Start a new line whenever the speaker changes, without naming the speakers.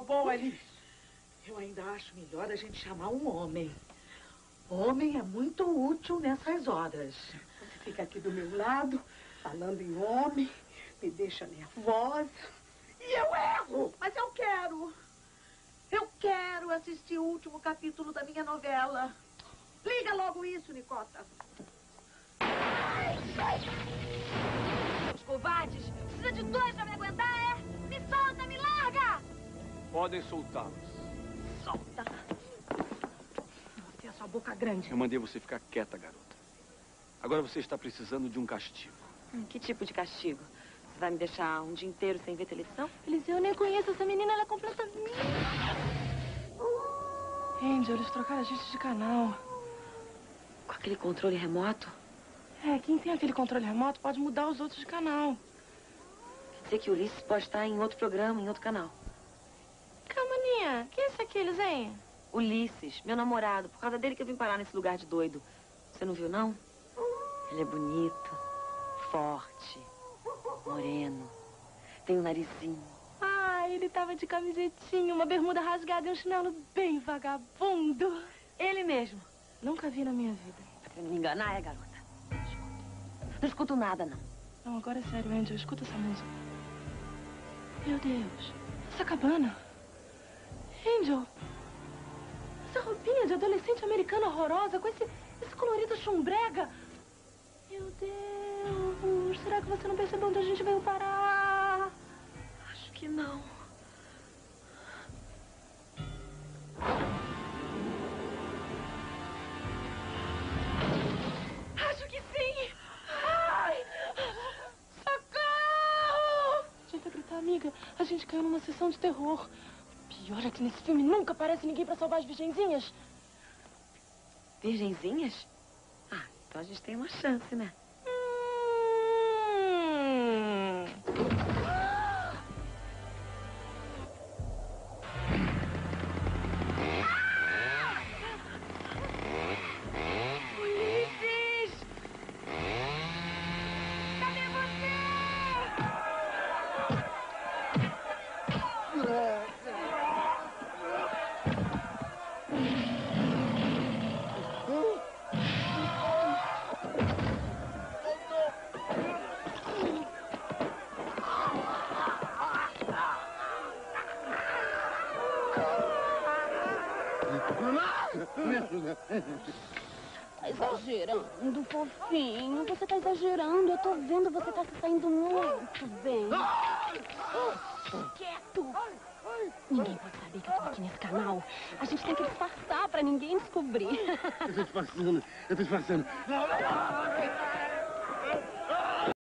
bom, Alice. Eu ainda acho melhor a gente chamar um homem. Homem é muito útil nessas horas. Você fica aqui do meu lado, falando em homem, me deixa nervosa. E eu erro, mas eu quero. Eu quero assistir o último capítulo da minha novela. Liga logo isso, Nicota.
Os covardes, precisa de dois pra me aguentar, é? Me solta, me larga!
Podem soltá-los.
Solta.
Você é sua boca grande.
Eu mandei você ficar quieta, garota. Agora você está precisando de um castigo.
Que tipo de castigo? Você vai me deixar um dia inteiro sem ver televisão? Eliseu, eu nem conheço essa menina, ela é completamente...
Angel, eles trocaram a gente de canal.
Com aquele controle remoto?
É, quem tem aquele controle remoto pode mudar os outros de canal.
Quer dizer que o Ulisses pode estar em outro programa, em outro canal.
Calma, Aninha. Quem é esse aqui, Elisinha?
Ulisses, meu namorado. Por causa dele que eu vim parar nesse lugar de doido. Você não viu, não? Ele é bonito, forte, moreno, tem um narizinho.
Ah, ele tava de camisetinha, uma bermuda rasgada e um chinelo bem vagabundo.
Ele mesmo.
Nunca vi na minha vida.
Tá querendo me enganar, garota? Não escuto nada, não.
Não, agora é sério, Angel. Escuta essa música. Meu Deus. Essa cabana. Angel. Essa roupinha de adolescente americana horrorosa com esse colorido chumbrega. Meu Deus. Será que você não percebeu onde a gente veio parar?
Acho que não.
Acho que sim. Ai. Socorro! Tenta gritar, amiga. A gente caiu numa sessão de terror. Pior é que nesse filme nunca aparece ninguém pra salvar as virgenzinhas.
Virgenzinhas? Ah, então a gente tem uma chance, né?
Ulisses! Cadê você?
Tá exagerando, fofinho. Você tá exagerando. Eu tô vendo, você tá se saindo muito bem. Quieto! Ninguém pode saber que eu tô aqui nesse canal. A gente tem que disfarçar pra ninguém descobrir.
Eu tô disfarçando.